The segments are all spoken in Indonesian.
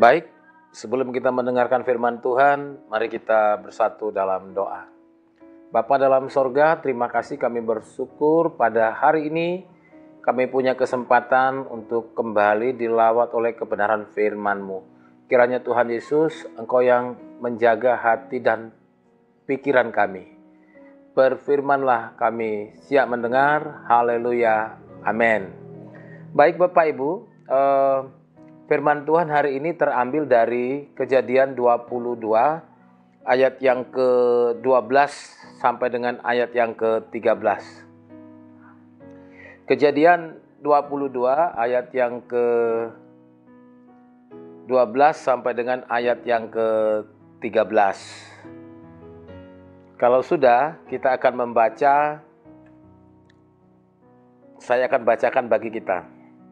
Baik, sebelum kita mendengarkan firman Tuhan, mari kita bersatu dalam doa. Bapa dalam sorga, terima kasih kami bersyukur pada hari ini kami punya kesempatan untuk kembali dilawat oleh kebenaran firman-Mu. Kiranya Tuhan Yesus, Engkau yang menjaga hati dan pikiran kami. Berfirmanlah, kami siap mendengar. Haleluya. Amin. Baik Bapak Ibu, firman Tuhan hari ini terambil dari Kejadian 22 ayat yang ke-12 sampai dengan ayat yang ke-13. Kejadian 22 ayat yang ke-12 sampai dengan ayat yang ke-13. Kalau sudah, kita akan membaca, saya akan bacakan bagi kita.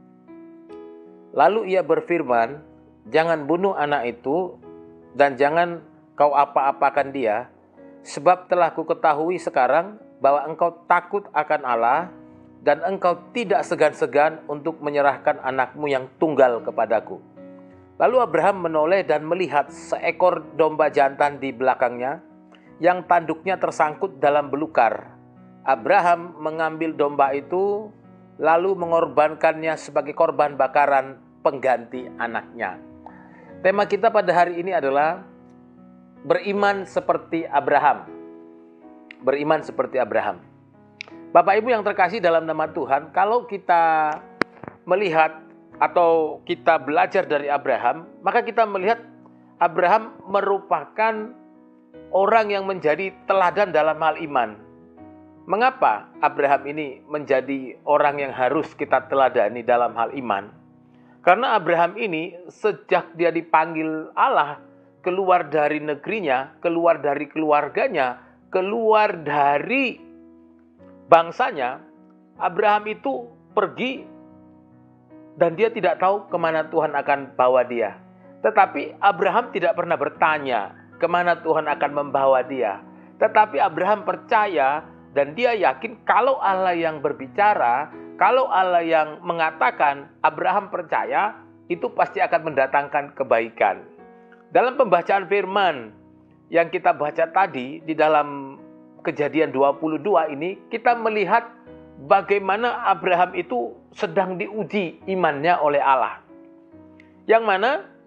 Lalu ia berfirman, jangan bunuh anak itu dan jangan kau apa-apakan dia, sebab telah kuketahui sekarang bahwa engkau takut akan Allah dan engkau tidak segan-segan untuk menyerahkan anakmu yang tunggal kepadaku. Lalu Abraham menoleh dan melihat seekor domba jantan di belakangnya yang tanduknya tersangkut dalam belukar. Abraham mengambil domba itu lalu mengorbankannya sebagai korban bakaran pengganti anaknya. Tema kita pada hari ini adalah beriman seperti Abraham. Beriman seperti Abraham. Bapak Ibu yang terkasih dalam nama Tuhan, kalau kita melihat atau kita belajar dari Abraham, maka kita melihat Abraham merupakan orang yang menjadi teladan dalam hal iman. Mengapa Abraham ini menjadi orang yang harus kita teladani dalam hal iman? Karena Abraham ini sejak dia dipanggil Allah, keluar dari negerinya, keluar dari keluarganya, keluar dari bangsanya, Abraham itu pergi dan dia tidak tahu kemana Tuhan akan bawa dia. Tetapi Abraham tidak pernah bertanya kemana Tuhan akan membawa dia. Tetapi Abraham percaya dan dia yakin kalau Allah yang berbicara, kalau Allah yang mengatakan, Abraham percaya, itu pasti akan mendatangkan kebaikan. Dalam pembacaan firman yang kita baca tadi di dalam Kejadian 22 ini, kita melihat bagaimana Abraham itu sedang diuji imannya oleh Allah. Yang mana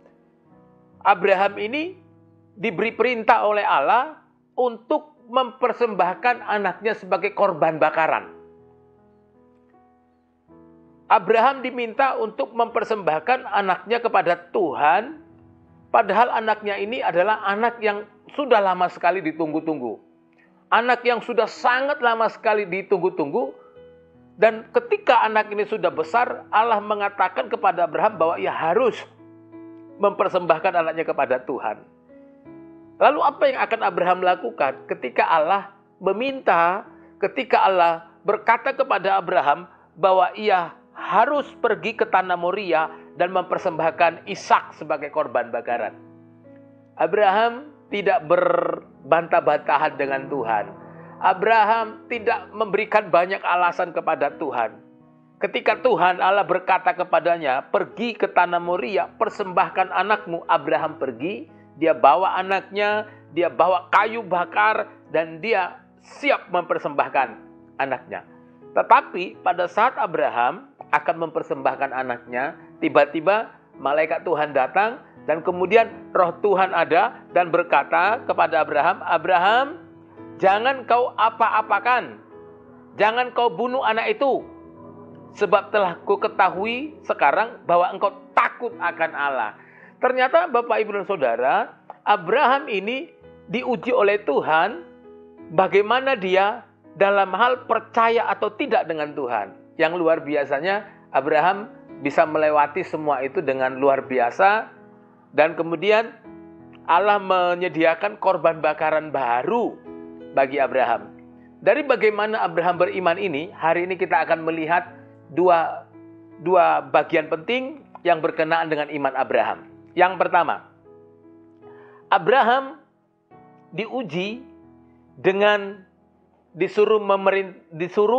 Abraham ini diberi perintah oleh Allah untuk mempersembahkan anaknya sebagai korban bakaran. Abraham diminta untuk mempersembahkan anaknya kepada Tuhan, padahal anaknya ini adalah anak yang sudah lama sekali ditunggu-tunggu. Anak yang sudah sangat lama sekali ditunggu-tunggu, dan ketika anak ini sudah besar, Allah mengatakan kepada Abraham bahwa ia harus mempersembahkan anaknya kepada Tuhan. Lalu apa yang akan Abraham lakukan ketika Allah meminta, ketika Allah berkata kepada Abraham bahwa ia harus pergi ke tanah Moria dan mempersembahkan Ishak sebagai korban bakaran? Abraham tidak berbantah-bantahan dengan Tuhan. Abraham tidak memberikan banyak alasan kepada Tuhan. Ketika Tuhan Allah berkata kepadanya, pergi ke tanah Moria, persembahkan anakmu, Abraham pergi. Dia bawa anaknya, dia bawa kayu bakar, dan dia siap mempersembahkan anaknya. Tetapi pada saat Abraham akan mempersembahkan anaknya, tiba-tiba malaikat Tuhan datang, dan kemudian roh Tuhan ada dan berkata kepada Abraham, Abraham, jangan kau apa-apakan, jangan kau bunuh anak itu, sebab telah kuketahui sekarang bahwa engkau takut akan Allah. Ternyata Bapak Ibu dan Saudara, Abraham ini diuji oleh Tuhan bagaimana dia dalam hal percaya atau tidak dengan Tuhan. Yang luar biasanya Abraham bisa melewati semua itu dengan luar biasa, dan kemudian Allah menyediakan korban bakaran baru bagi Abraham. Dari bagaimana Abraham beriman ini, hari ini kita akan melihat dua bagian penting yang berkenaan dengan iman Abraham. Yang pertama, Abraham diuji dengan disuruh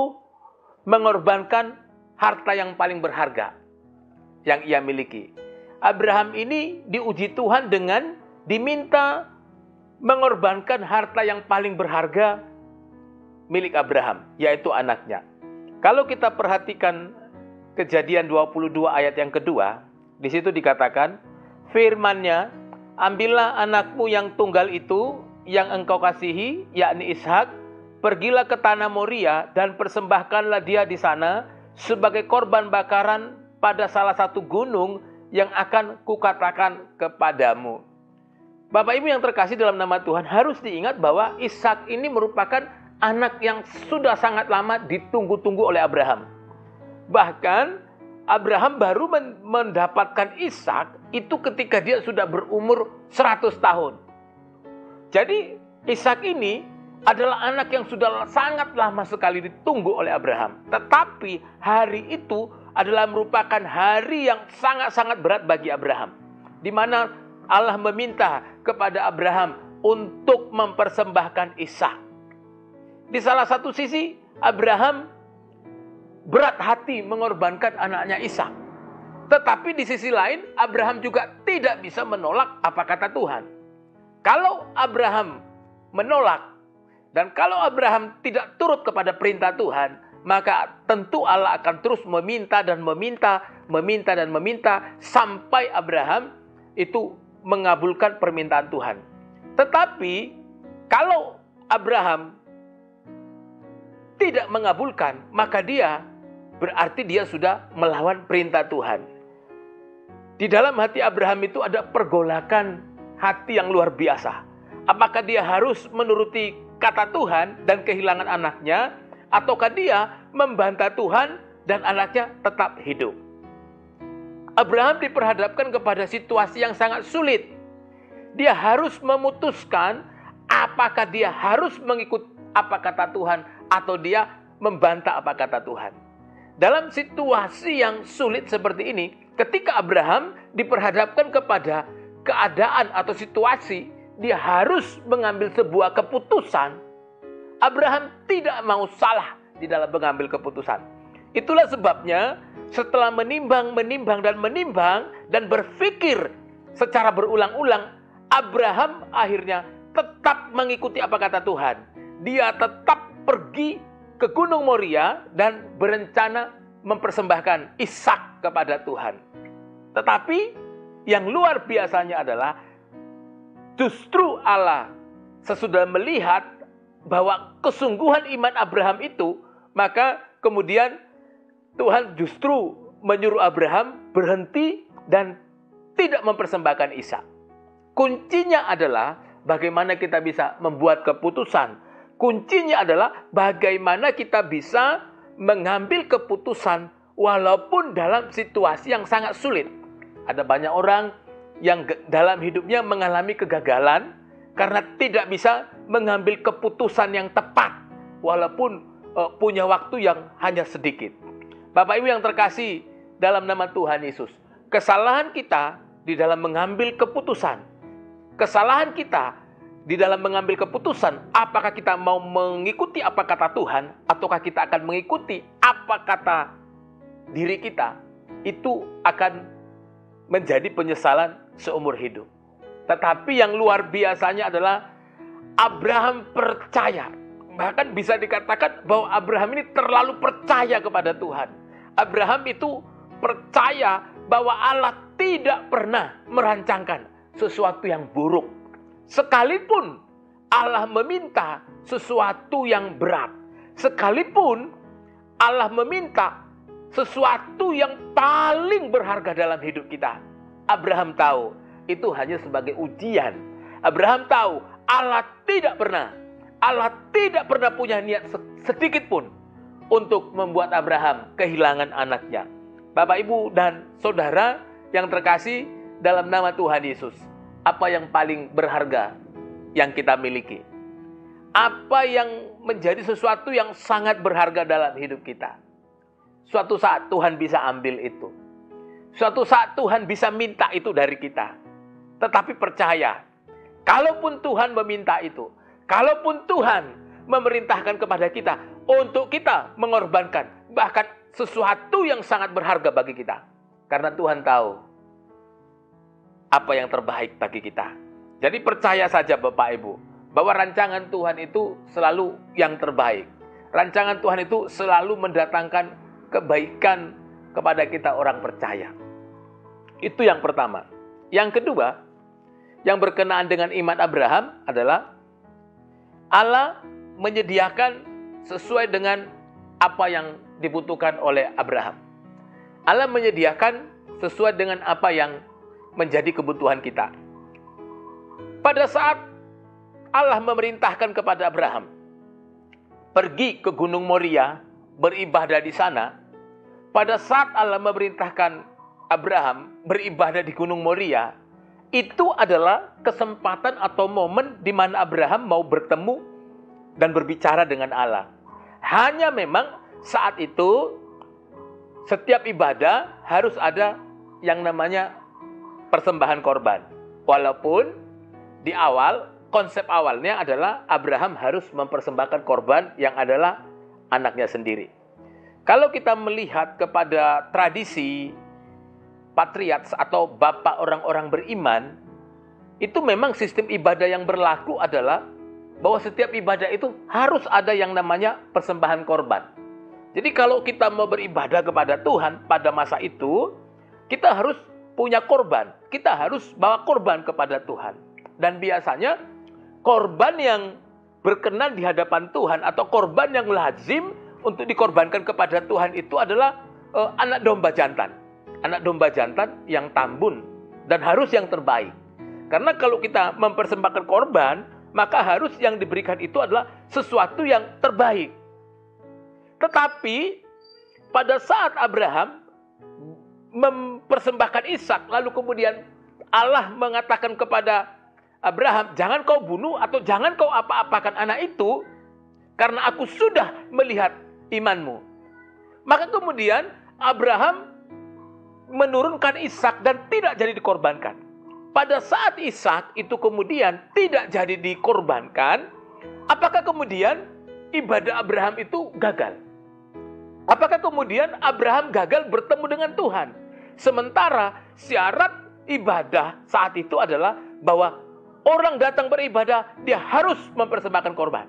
mengorbankan harta yang paling berharga yang ia miliki. Abraham ini diuji Tuhan dengan diminta mengorbankan harta yang paling berharga milik Abraham, yaitu anaknya. Kalau kita perhatikan Kejadian 22 ayat yang kedua, di situ dikatakan, firman-Nya, ambillah anakmu yang tunggal itu, yang engkau kasihi, yakni Ishak, pergilah ke tanah Moria dan persembahkanlah dia di sana sebagai korban bakaran pada salah satu gunung yang akan kukatakan kepadamu. Bapak Ibu yang terkasih dalam nama Tuhan, harus diingat bahwa Ishak ini merupakan anak yang sudah sangat lama ditunggu-tunggu oleh Abraham. Bahkan Abraham baru mendapatkan Ishak itu ketika dia sudah berumur 100 tahun. Jadi Ishak ini adalah anak yang sudah sangat lama sekali ditunggu oleh Abraham. Tetapi hari itu adalah merupakan hari yang sangat-sangat berat bagi Abraham, di mana Allah meminta kepada Abraham untuk mempersembahkan Ishak. Di salah satu sisi Abraham berat hati mengorbankan anaknya Ishak. Tetapi di sisi lain Abraham juga tidak bisa menolak apa kata Tuhan. Kalau Abraham menolak dan kalau Abraham tidak turut kepada perintah Tuhan, maka tentu Allah akan terus meminta dan meminta sampai Abraham itu mengabulkan permintaan Tuhan. Tetapi kalau Abraham tidak mengabulkan, maka berarti dia sudah melawan perintah Tuhan. Di dalam hati Abraham itu ada pergolakan hati yang luar biasa. Apakah dia harus menuruti kata Tuhan dan kehilangan anaknya, ataukah dia membantah Tuhan dan anaknya tetap hidup? Abraham diperhadapkan kepada situasi yang sangat sulit. Dia harus memutuskan apakah dia harus mengikut apa kata Tuhan atau dia membantah apa kata Tuhan. Dalam situasi yang sulit seperti ini, ketika Abraham diperhadapkan kepada keadaan atau situasi, dia harus mengambil sebuah keputusan. Abraham tidak mau salah di dalam mengambil keputusan. Itulah sebabnya setelah menimbang dan berpikir secara berulang-ulang, Abraham akhirnya tetap mengikuti apa kata Tuhan. Dia tetap pergi ke Gunung Moria dan berencana mempersembahkan Ishak kepada Tuhan. Tetapi yang luar biasanya adalah justru Allah sesudah melihat bahwa kesungguhan iman Abraham itu, maka kemudian Tuhan justru menyuruh Abraham berhenti dan tidak mempersembahkan Ishak. Kuncinya adalah bagaimana kita bisa membuat keputusan. Kuncinya adalah bagaimana kita bisa mengambil keputusan walaupun dalam situasi yang sangat sulit. Ada banyak orang yang dalam hidupnya mengalami kegagalan karena tidak bisa mengambil keputusan yang tepat walaupun punya waktu yang hanya sedikit. Bapak Ibu yang terkasih dalam nama Tuhan Yesus, kesalahan kita di dalam mengambil keputusan, kesalahan kita di dalam mengambil keputusan, apakah kita mau mengikuti apa kata Tuhan, ataukah kita akan mengikuti apa kata diri kita, itu akan menjadi penyesalan seumur hidup. Tetapi yang luar biasanya adalah Abraham percaya. Bahkan bisa dikatakan bahwa Abraham ini terlalu percaya kepada Tuhan. Abraham itu percaya bahwa Allah tidak pernah merancangkan sesuatu yang buruk. Sekalipun Allah meminta sesuatu yang berat, sekalipun Allah meminta sesuatu yang paling berharga dalam hidup kita, Abraham tahu itu hanya sebagai ujian. Abraham tahu Allah tidak pernah punya niat sedikit pun untuk membuat Abraham kehilangan anaknya. Bapak, Ibu, dan Saudara yang terkasih dalam nama Tuhan Yesus, apa yang paling berharga yang kita miliki? Apa yang menjadi sesuatu yang sangat berharga dalam hidup kita? Suatu saat Tuhan bisa ambil itu. Suatu saat Tuhan bisa minta itu dari kita. Tetapi percaya, kalaupun Tuhan meminta itu, kalaupun Tuhan memerintahkan kepada kita untuk kita mengorbankan bahkan sesuatu yang sangat berharga bagi kita. Karena Tuhan tahu apa yang terbaik bagi kita. Jadi percaya saja Bapak Ibu, bahwa rancangan Tuhan itu selalu yang terbaik. Rancangan Tuhan itu selalu mendatangkan kebaikan kepada kita orang percaya. Itu yang pertama. Yang kedua, yang berkenaan dengan iman Abraham adalah Allah menyediakan sesuai dengan apa yang dibutuhkan oleh Abraham. Allah menyediakan sesuai dengan apa yang menjadi kebutuhan kita. Pada saat Allah memerintahkan kepada Abraham pergi ke Gunung Moria, beribadah di sana. Pada saat Allah memerintahkan Abraham beribadah di Gunung Moria, itu adalah kesempatan atau momen di mana Abraham mau bertemu dan berbicara dengan Allah. Hanya memang saat itu setiap ibadah harus ada yang namanya persembahan korban. Walaupun di awal, konsep awalnya adalah Abraham harus mempersembahkan korban yang adalah anaknya sendiri. Kalau kita melihat kepada tradisi patriark atau bapak orang-orang beriman, itu memang sistem ibadah yang berlaku adalah bahwa setiap ibadah itu harus ada yang namanya persembahan korban. Jadi kalau kita mau beribadah kepada Tuhan pada masa itu, kita harus punya korban. Kita harus bawa korban kepada Tuhan. Dan biasanya korban yang berkenan di hadapan Tuhan atau korban yang lazim untuk dikorbankan kepada Tuhan itu adalah anak domba jantan. Anak domba jantan yang tambun dan harus yang terbaik. Karena kalau kita mempersembahkan korban, maka harus yang diberikan itu adalah sesuatu yang terbaik. Tetapi pada saat Abraham mempersembahkan Ishak, lalu kemudian Allah mengatakan kepada Abraham, jangan kau bunuh atau jangan kau apa-apakan anak itu, karena aku sudah melihat imanmu. Maka kemudian Abraham menurunkan Ishak dan tidak jadi dikorbankan. Pada saat Ishak itu kemudian tidak jadi dikorbankan, apakah kemudian ibadah Abraham itu gagal? Apakah kemudian Abraham gagal bertemu dengan Tuhan? Sementara syarat ibadah saat itu adalah bahwa orang datang beribadah, dia harus mempersembahkan korban.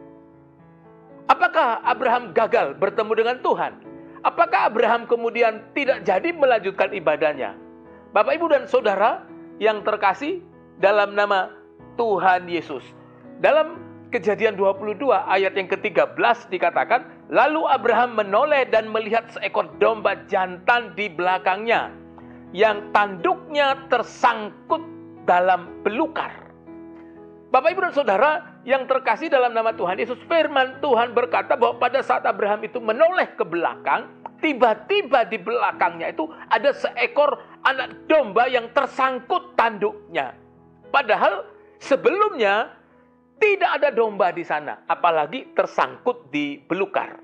Apakah Abraham gagal bertemu dengan Tuhan? Apakah Abraham kemudian tidak jadi melanjutkan ibadahnya? Bapak, Ibu, dan Saudara yang terkasih dalam nama Tuhan Yesus. Dalam Kejadian 22 ayat yang ke-13 dikatakan, lalu Abraham menoleh dan melihat seekor domba jantan di belakangnya, yang tanduknya tersangkut dalam belukar. Bapak, Ibu, dan Saudara yang terkasih dalam nama Tuhan Yesus, firman Tuhan berkata bahwa pada saat Abraham itu menoleh ke belakang, tiba-tiba di belakangnya itu ada seekor anak domba yang tersangkut tanduknya. Padahal sebelumnya tidak ada domba di sana, apalagi tersangkut di belukar.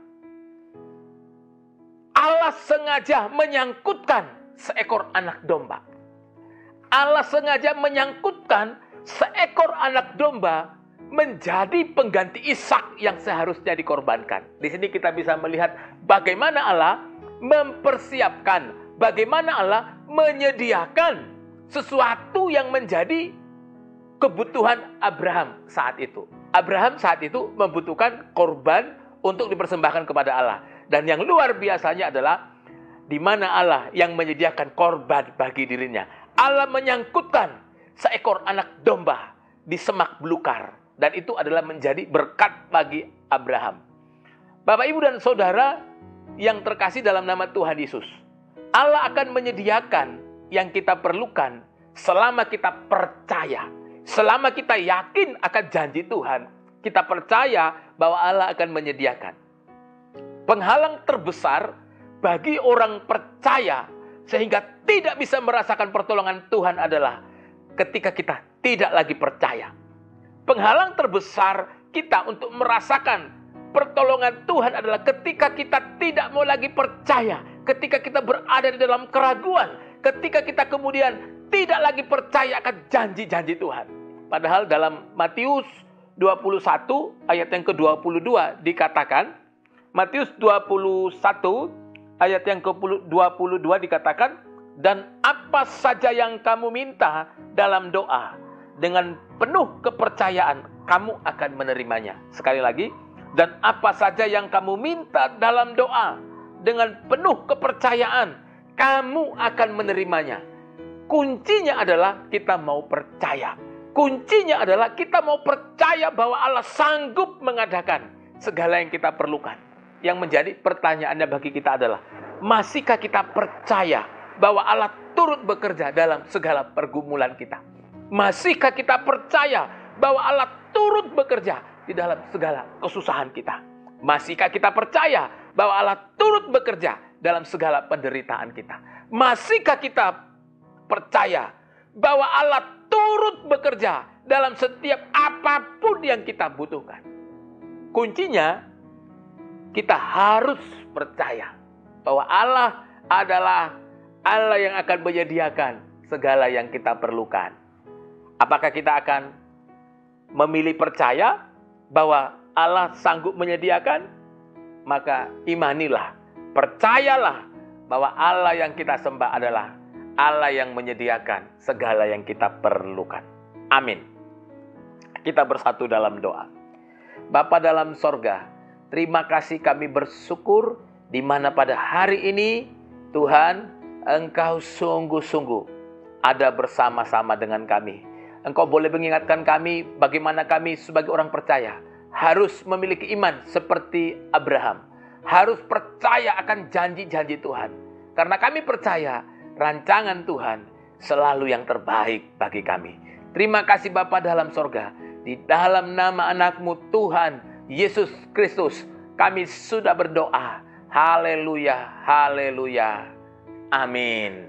Allah sengaja menyangkutkan seekor anak domba. Allah sengaja menyangkutkan seekor anak domba menjadi pengganti Ishak yang seharusnya dikorbankan. Di sini kita bisa melihat bagaimana Allah mempersiapkan, bagaimana Allah menyediakan sesuatu yang menjadi kebutuhan Abraham saat itu. Abraham saat itu membutuhkan korban untuk dipersembahkan kepada Allah. Dan yang luar biasanya adalah di mana Allah yang menyediakan korban bagi dirinya. Allah menyangkutkan seekor anak domba di semak belukar. Dan itu adalah menjadi berkat bagi Abraham. Bapak, Ibu, dan Saudara yang terkasih dalam nama Tuhan Yesus, Allah akan menyediakan yang kita perlukan selama kita percaya. Selama kita yakin akan janji Tuhan, kita percaya bahwa Allah akan menyediakan. Penghalang terbesar bagi orang percaya sehingga tidak bisa merasakan pertolongan Tuhan adalah ketika kita tidak lagi percaya. Penghalang terbesar kita untuk merasakan pertolongan Tuhan adalah ketika kita tidak mau lagi percaya, ketika kita berada di dalam keraguan, ketika kita kemudian tidak lagi percaya akan janji-janji Tuhan. Padahal dalam Matius 21 ayat yang ke-22 dikatakan, Matius 21 ayat yang ke-22 dikatakan, Dan apa saja yang kamu minta dalam doa, dengan penuh kepercayaan kamu akan menerimanya. Sekali lagi, dan apa saja yang kamu minta dalam doa, dengan penuh kepercayaan kamu akan menerimanya. Kuncinya adalah kita mau percaya. Kuncinya adalah kita mau percaya bahwa Allah sanggup mengadakan segala yang kita perlukan. Yang menjadi pertanyaannya bagi kita adalah, masihkah kita percaya bahwa Allah turut bekerja dalam segala pergumulan kita? Masihkah kita percaya bahwa Allah turut bekerja di dalam segala kesusahan kita? Masihkah kita percaya bahwa Allah turut bekerja dalam segala penderitaan kita? Masihkah kita percaya bahwa Allah turut bekerja dalam setiap apapun yang kita butuhkan? Kuncinya, kita harus percaya bahwa Allah adalah Allah yang akan menyediakan segala yang kita perlukan. Apakah kita akan memilih percaya bahwa Allah sanggup menyediakan? Maka imanilah, percayalah bahwa Allah yang kita sembah adalah Allah yang menyediakan segala yang kita perlukan. Amin. Kita bersatu dalam doa. Bapa dalam sorga, terima kasih, kami bersyukur di mana pada hari ini Tuhan, Engkau sungguh-sungguh ada bersama-sama dengan kami. Engkau boleh mengingatkan kami bagaimana kami sebagai orang percaya harus memiliki iman seperti Abraham. Harus percaya akan janji-janji Tuhan. Karena kami percaya rancangan Tuhan selalu yang terbaik bagi kami. Terima kasih Bapa dalam sorga. Di dalam nama anak-Mu Tuhan Yesus Kristus, kami sudah berdoa. Haleluya, haleluya. Amin.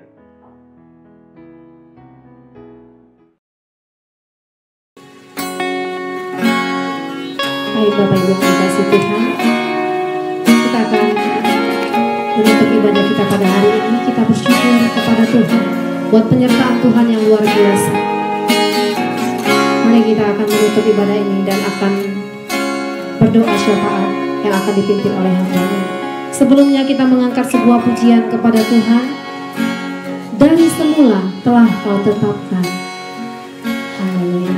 Baik Bapak Ibu yang dikasihi Tuhan, kita akan menutup ibadah kita pada hari ini. Kita bersyukur kepada Tuhan buat penyertaan Tuhan yang luar biasa. Mari kita akan menutup ibadah ini dan akan berdoa syafaat yang akan dipimpin oleh hamba-Nya. Sebelumnya kita mengangkat sebuah pujian kepada Tuhan. Dari semula telah Kau tetapkan. Haleluya.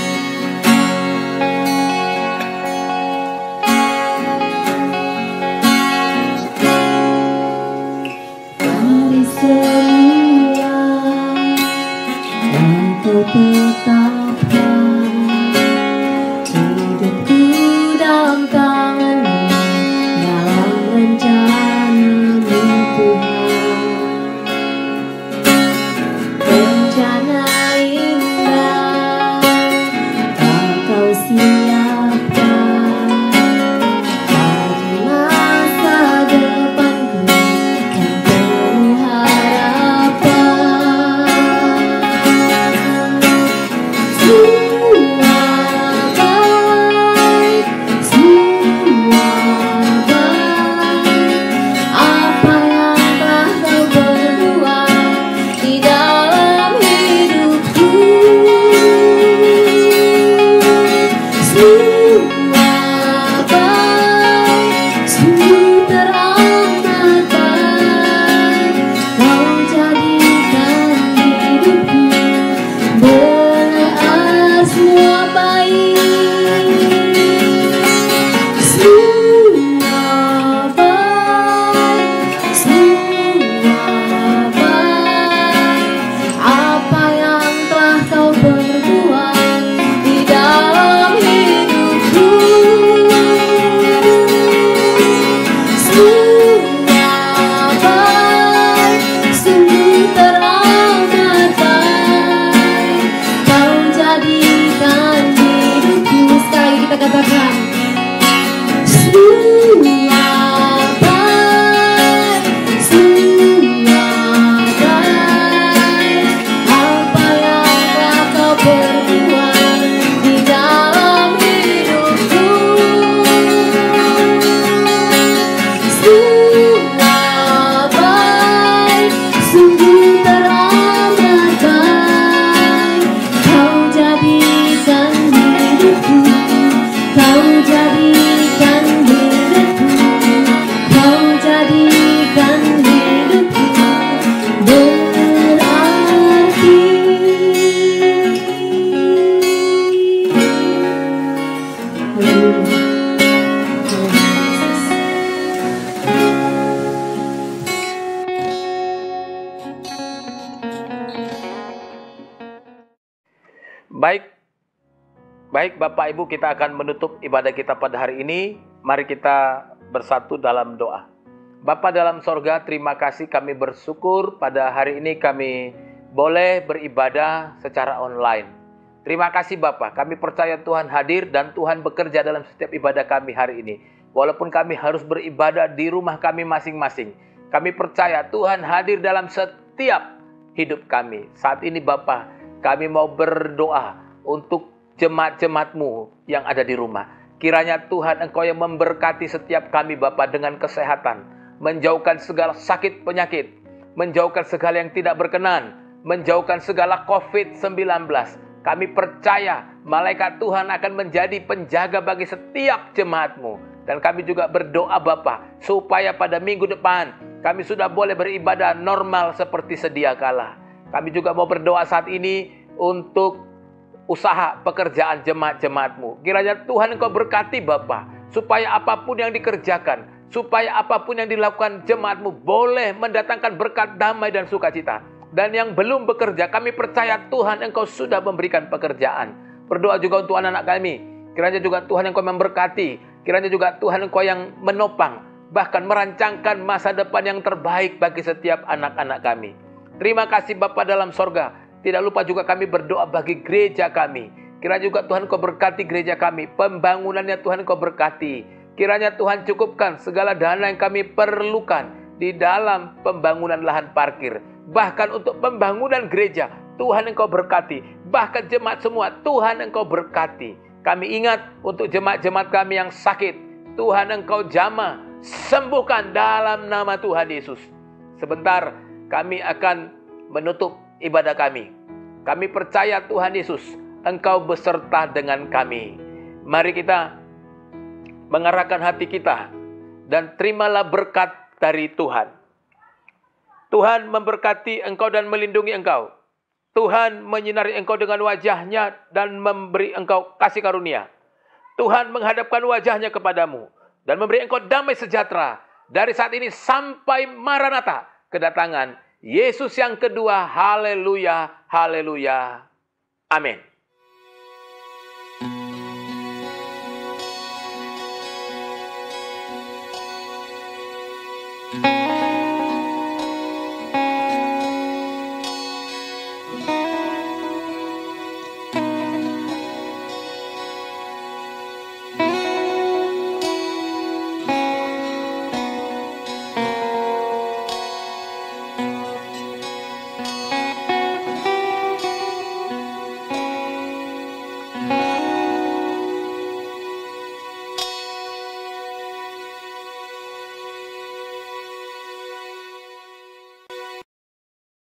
Dari semula Kau tetapkan hidupku dalam tangan-Mu, dalam rencana-Mu Tuhan. Rencana Baik Bapak Ibu, kita akan menutup ibadah kita pada hari ini. Mari kita bersatu dalam doa. Bapa dalam sorga, terima kasih, kami bersyukur pada hari ini kami boleh beribadah secara online. Terima kasih Bapa, kami percaya Tuhan hadir dan Tuhan bekerja dalam setiap ibadah kami hari ini. Walaupun kami harus beribadah di rumah kami masing-masing, kami percaya Tuhan hadir dalam setiap hidup kami. Saat ini Bapa, kami mau berdoa untuk jemaat-jemaat-Mu yang ada di rumah. Kiranya Tuhan Engkau yang memberkati setiap kami Bapa dengan kesehatan, menjauhkan segala sakit penyakit, menjauhkan segala yang tidak berkenan, menjauhkan segala COVID-19. Kami percaya malaikat Tuhan akan menjadi penjaga bagi setiap jemaat-Mu. Dan kami juga berdoa Bapa, supaya pada minggu depan kami sudah boleh beribadah normal seperti sedia kala. Kami juga mau berdoa saat ini untuk usaha pekerjaan jemaat-jemaat-Mu. Kiranya Tuhan Engkau berkati Bapa, supaya apapun yang dikerjakan, supaya apapun yang dilakukan jemaat-Mu boleh mendatangkan berkat damai dan sukacita. Dan yang belum bekerja, kami percaya Tuhan Engkau sudah memberikan pekerjaan. Berdoa juga untuk anak-anak kami. Kiranya juga Tuhan Engkau memberkati. Kiranya juga Tuhan Engkau yang menopang, bahkan merancangkan masa depan yang terbaik bagi setiap anak-anak kami. Terima kasih Bapa dalam sorga. Tidak lupa juga kami berdoa bagi gereja kami. Kiranya juga Tuhan Engkau berkati gereja kami. Pembangunannya Tuhan Engkau berkati. Kiranya Tuhan cukupkan segala dana yang kami perlukan di dalam pembangunan lahan parkir. Bahkan untuk pembangunan gereja, Tuhan Engkau berkati. Bahkan jemaat semua, Tuhan Engkau berkati. Kami ingat untuk jemaat-jemaat kami yang sakit. Tuhan Engkau jamah, sembuhkan dalam nama Tuhan Yesus. Sebentar kami akan menutup ibadah kami. Kami percaya Tuhan Yesus, Engkau beserta dengan kami. Mari kita mengarahkan hati kita dan terimalah berkat dari Tuhan. Tuhan memberkati engkau dan melindungi engkau. Tuhan menyinari engkau dengan wajahnya dan memberi engkau kasih karunia. Tuhan menghadapkan wajahnya kepadamu dan memberi engkau damai sejahtera dari saat ini sampai Maranatha, kedatangan Yesus yang kedua. Haleluya, haleluya. Amin.